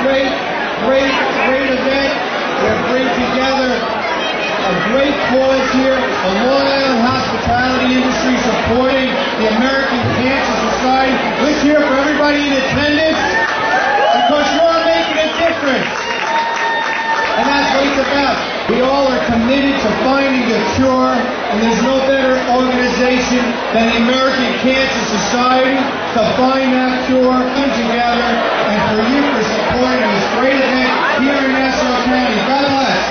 great event. We're bring together a great cause here, the Long Island hospitality industry supporting the American Cancer Society. Let's hear for everybody in attendance because you're making a difference. And that's what it's about. We all are committed to finding a cure, and there's no better organization than the American Cancer Society to find that cure, come together, and for you for supporting this great event here in Nassau County. God bless.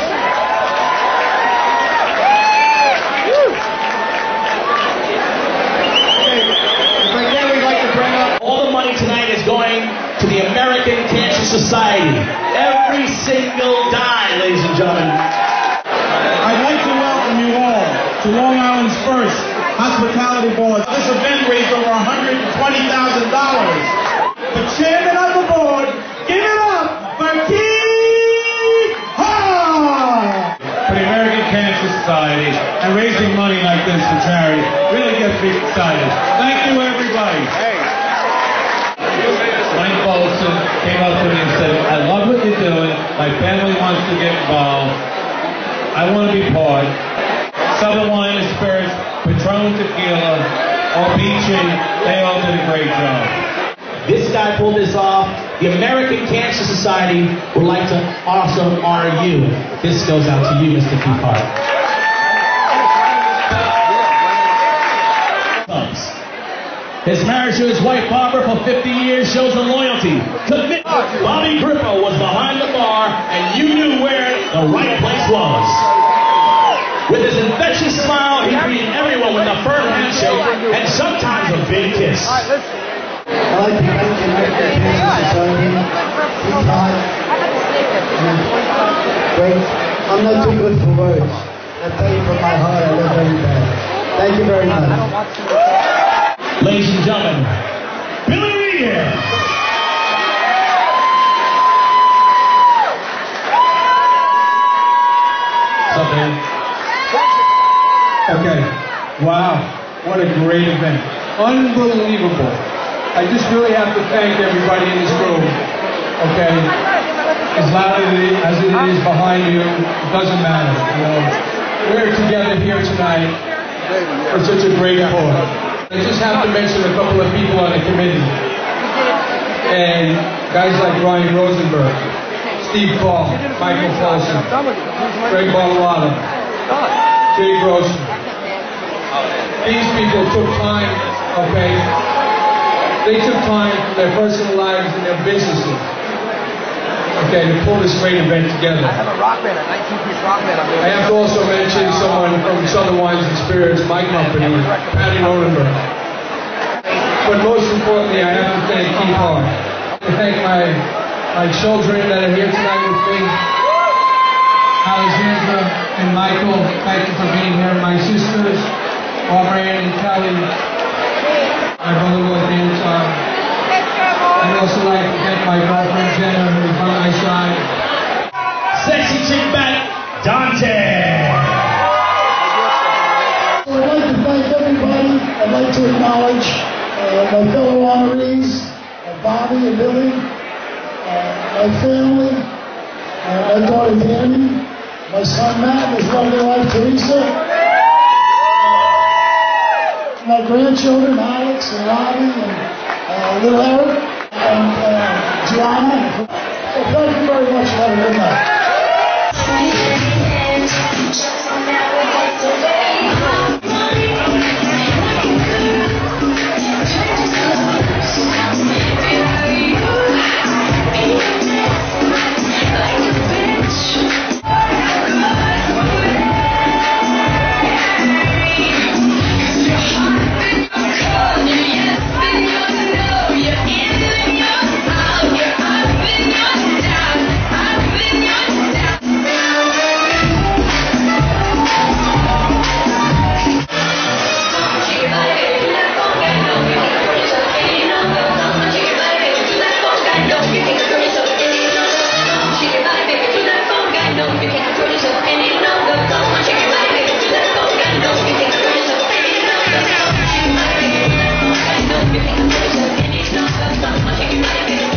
Again, we'd like to bring up all the money tonight is going to the American Cancer Society. Every single dime, ladies and gentlemen. I'd like to welcome you all to Long Island's first hospitality board. This event raised over $120,000. The chairman of the board, give it up for Keith Hart! For the American Cancer Society and raising money like this for charity really gets me excited. Thank you, everybody. Mike Bolson came up to me and said, I love what you're doing. My family wants to get involved. I want to be part. Southern Wine and Spirits, Patron Tequila, or Beachy, they all did a great job. This guy pulled this off. The American Cancer Society would like to also honor you. This goes out to you, Mr. Keith Hart. His marriage to his wife Barbara for 50 years shows the loyalty, commitment. Bobby Grippo was behind the bar, and you knew where the right place was. With his infectious smile, he greeted everyone with a firm handshake and sometimes a big kiss. I'd like to thank the American Cancer Society. Keith Hart. Great. I'm not too good for words. I tell you from my heart, I love very bad. Thank you very much. Ladies and gentlemen, Billy Reed. What's up, man? Okay. Wow. What a great event. Unbelievable. I just really have to thank everybody in this room. Okay. As loud as it is behind you, it doesn't matter. You know, we're together here tonight for such a great cause. I just have to mention a couple of people on the committee. And guys like Ryan Rosenberg, Steve Paul, Michael Folsom, Greg Bartolotta, Jay Grossman. These people took time, okay? They took time from their personal lives and their businesses, okay, to pull this great event together. I have a rock band, a 19-piece rock band. I have to also mention someone from Southern Wines and Spirits, my company, Patty Nonenberg. But most importantly, I have to thank Keith Hart. I thank my children that are here tonight with me. Alexandra and Michael, thank you for being here. My sisters, Barbara Ann and Kelly. My brother-in-law, Dan Tom. I'd also like to thank my girlfriend, Jenna, who's by my side. Sexy chick back, Dante. So I'd like to thank everybody. I'd like to acknowledge my fellow honorees, Bobby and Billy, my family, my daughter Danny, my son Matt, his lovely wife Teresa, my grandchildren Alex and Robbie and little Eric and Gianna. So thank you very much. Have a good night. Take your money,